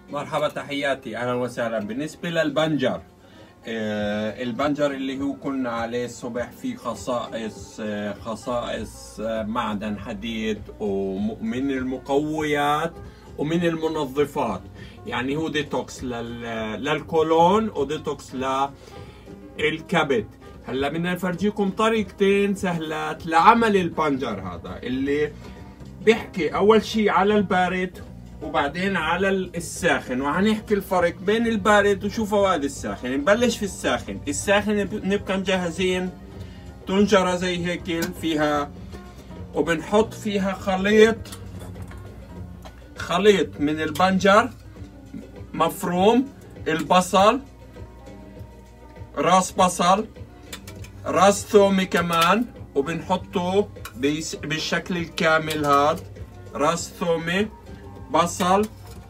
مرحبا، تحياتي، اهلا وسهلا. بالنسبه للبنجر، البنجر اللي هو قلنا عليه الصبح فيه خصائص معدن حديد ومن المقويات ومن المنظفات. يعني هو ديتوكس للكولون وديتوكس للكبد. هلا بدنا نفرجيكم طريقتين سهلات لعمل البنجر هذا، اللي بيحكي اول شيء على البارد وبعدين على الساخن، وهنحكي الفرق بين البارد وشو فوائد الساخن. نبلش في الساخن. الساخن نبقى مجهزين طنجرة زي هيك فيها، وبنحط فيها خليط من البنجر مفروم، البصل، راس بصل، راس ثومي كمان، وبنحطه بالشكل الكامل. هذا راس ثومي، بصل،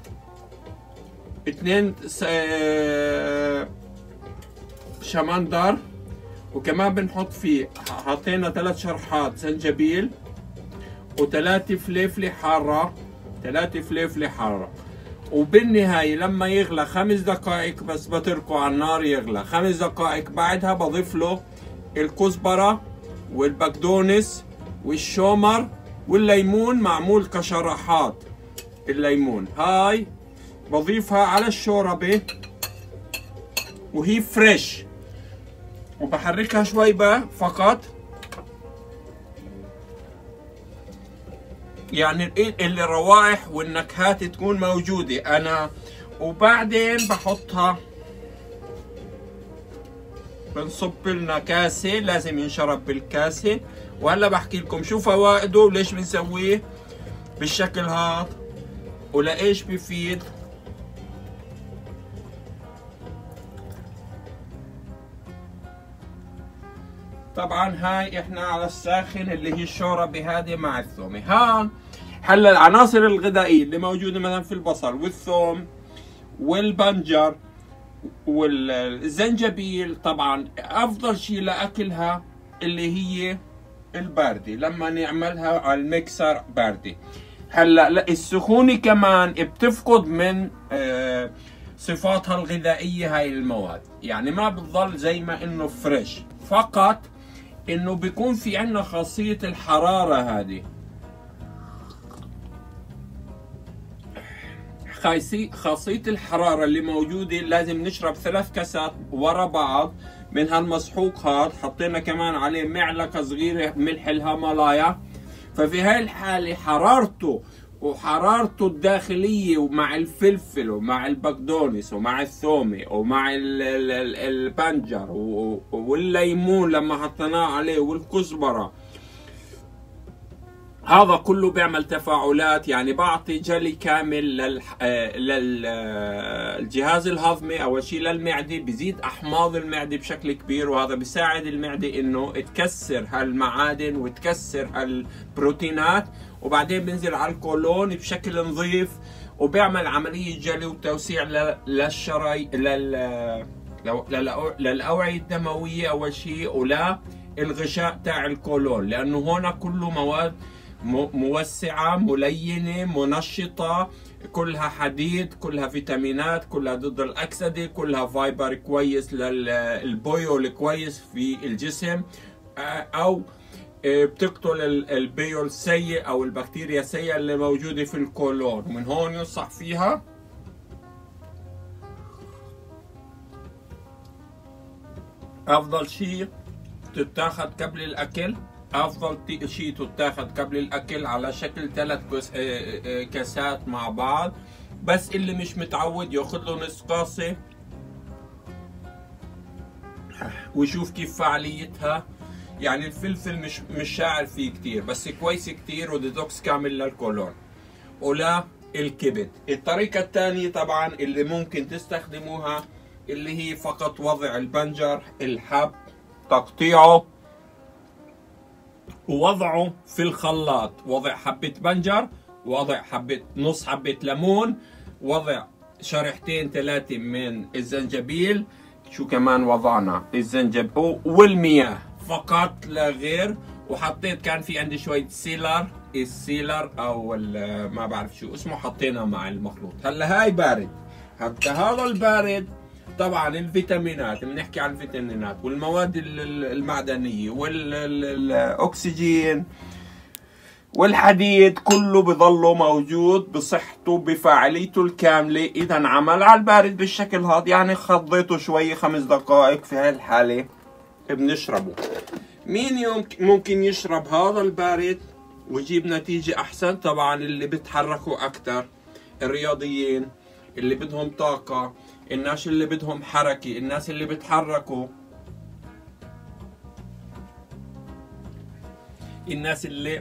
2 شمندر، وكمان بنحط فيه، حطينا 3 شرحات زنجبيل و3 فليفلة حارة. وبالنهاية لما يغلى 5 دقائق بس بتركه على النار يغلى 5 دقائق. بعدها بضيف له الكزبرة والبقدونس والشومر والليمون، معمول كشرحات. الليمون هاي بضيفها على الشوربة وهي فريش، وبحركها شوي فقط، يعني اللي الروائح والنكهات تكون موجودة أنا. وبعدين بحطها، بنصب لنا كاسة، لازم ينشرب بالكاسة. وهلا بحكي لكم شو فوائده وليش بنسويه بالشكل هذا ولإيش بفيد. طبعا هاي احنا على الساخن اللي هي الشوربة هذه مع الثومة. هلا العناصر الغذائية اللي موجودة مثلا في البصل والثوم والبنجر والزنجبيل، طبعا افضل شيء لاكلها اللي هي الباردة، لما نعملها على الميكسر باردة. هلا السخونة كمان بتفقد من صفاتها الغذائية هاي المواد، يعني ما بتضل زي ما انه فريش، فقط انه بيكون في عندنا خاصية الحرارة. هذه خاصية الحرارة اللي موجودة. لازم نشرب 3 كاسات ورا بعض من هالمسحوق هذا. حطينا كمان عليه معلقة صغيرة ملح الهيمالايا. ففي هاي الحالة وحرارته الداخلية، ومع الفلفل ومع البقدونس ومع الثومة ومع البنجر والليمون لما حطيناه عليه والكزبرة، هذا كله بيعمل تفاعلات. يعني بعطي جلي كامل للجهاز الهضمي، اول شيء للمعده، بزيد احماض المعده بشكل كبير، وهذا بيساعد المعده انه تكسر هالمعادن وتكسر هالبروتينات، وبعدين بنزل على الكولون بشكل نظيف، وبيعمل عمليه جلي وتوسيع للاوعيه الدمويه اول شيء، ولا الغشاء تاع الكولون، لانه هون كله مواد موسعة، ملينة، منشطة، كلها حديد، كلها فيتامينات، كلها ضد الأكسدة، كلها فايبر كويس للبيول كويس في الجسم، أو بتقتل البيول السيء أو البكتيريا السيئة اللي موجودة في الكولون. ومن هون ينصح فيها أفضل شيء تتاخد قبل الأكل. افضل شيء تتاخد قبل الاكل على شكل 3 كاسات مع بعض. بس اللي مش متعود ياخذ له نص كاسه ويشوف كيف فعاليتها. يعني الفلفل مش شاعر فيه كتير، بس كويس كتير وديتوكس كامل للكولون ولا الكبد. الطريقة الثانية طبعا اللي ممكن تستخدموها اللي هي فقط وضع البنجر، الحب، تقطيعه ووضعه في الخلاط، وضع حبة بنجر، وضع نص حبة ليمون، وضع شريحتين 3 من الزنجبيل. شو كمان وضعنا؟ الزنجبيل والمياه فقط لا غير. وحطيت كان في عندي شوية السيلر او ما بعرف شو اسمه، حطينا مع المخلوط. هلا هاي بارد. حتى هذا البارد طبعا الفيتامينات، بنحكي عن الفيتامينات والمواد المعدنية والأكسجين والحديد كله بظله موجود بصحته بفاعليته الكاملة. إذا عمل على البارد بالشكل هذا، يعني خضيته شوي 5 دقائق، في هاي الحالة بنشربه. مين ممكن يشرب هذا البارد ويجيب نتيجة أحسن؟ طبعا اللي بتحركوا أكتر، الرياضيين اللي بدهم طاقة، الناس اللي بدهم حركة، الناس اللي بتحركوا، الناس اللي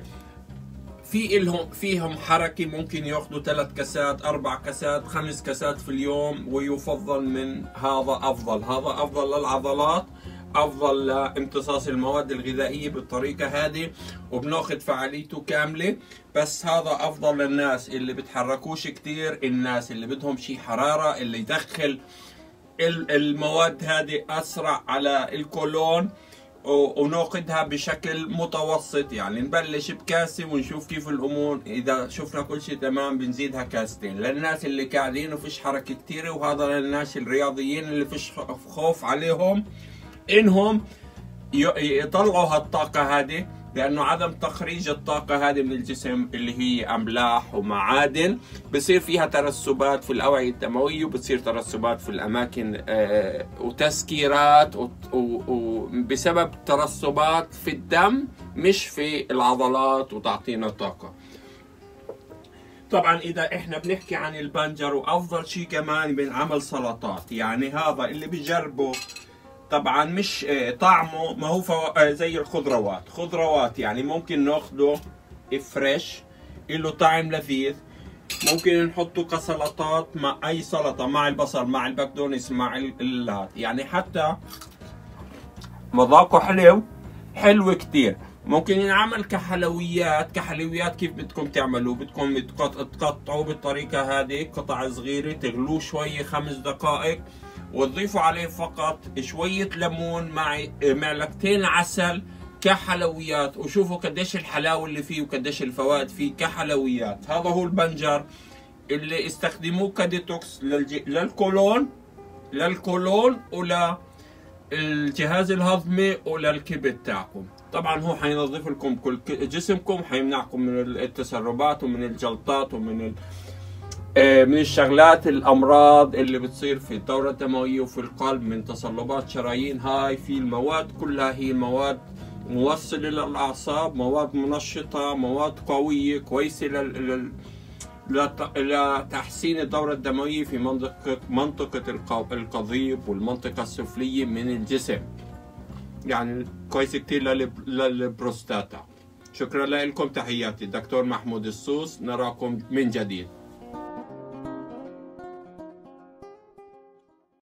فيهم حركة ممكن ياخذوا 3 كاسات 4 كاسات 5 كاسات في اليوم، ويفضل من هذا أفضل. هذا أفضل للعضلات، أفضل لامتصاص المواد الغذائية بالطريقة هذه، وبناخذ فعاليته كاملة. بس هذا أفضل للناس اللي بتحركوش كتير، الناس اللي بدهم شي حرارة، اللي يدخل المواد هذه أسرع على الكولون، وناخذها بشكل متوسط. يعني نبلش بكاسة ونشوف كيف الأمور، إذا شفنا كل شيء تمام بنزيدها كاستين. للناس اللي قاعدين وفيش حركة كتيرة، وهذا للناس الرياضيين اللي فيش خوف عليهم إنهم يطلعوا هالطاقة هذه، لأنه عدم تخريج الطاقة هذه من الجسم اللي هي أملاح ومعادن بصير فيها ترسبات في الأوعية الدموية، وبتصير ترسبات في الأماكن وتسكيرات، وبسبب ترسبات في الدم مش في العضلات، وتعطينا طاقة. طبعا إذا إحنا بنحكي عن البنجر، وأفضل شيء كمان بنعمل سلطات. يعني هذا اللي بجربه طبعا مش طعمه ما هو زي الخضروات. خضروات يعني ممكن ناخده فريش، له طعم لذيذ، ممكن نحطه كسلطات مع اي سلطه، مع البصل، مع البقدونس، مع اللات، يعني حتى مذاقه حلو كتير. ممكن ينعمل كحلويات كيف بدكم تعملوه؟ بدكم تقطعوه بالطريقه هذه قطع صغيره، تغلوه شوي 5 دقائق، وتضيفوا عليه فقط شوية ليمون مع معلقتين عسل كحلويات، وشوفوا قديش الحلاوة اللي فيه وقديش الفوائد فيه كحلويات. هذا هو البنجر اللي استخدموه كديتوكس للكولون وللجهاز الهضمي وللكبد تاعكم. طبعا هو حينظف لكم كل جسمكم، حيمنعكم من التسربات ومن الجلطات ومن من الشغلات الامراض اللي بتصير في الدورة الدموية وفي القلب، من تصلبات شرايين. هاي في المواد كلها هي مواد موصلة للاعصاب، مواد منشطة، مواد قوية كويسة لتحسين الدورة الدموية في منطقة القضيب والمنطقة السفلية من الجسم، يعني كويس كتير للبروستاتا. شكرا لكم، تحياتي دكتور محمود السوس، نراكم من جديد.